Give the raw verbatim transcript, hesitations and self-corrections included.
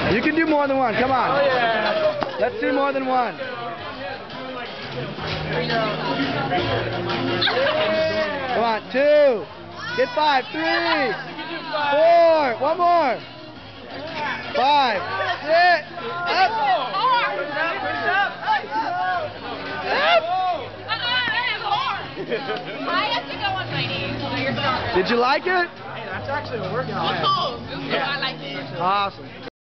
You can do more than one. Come on. Oh, yeah. Let's see more than one. Come on. Two. Get five. Three. Four. One more. Five. Six. Up. I have to go on my knees. So you're Did you like it? Hey, that's actually a workout. Oh, yeah. I like it. Awesome.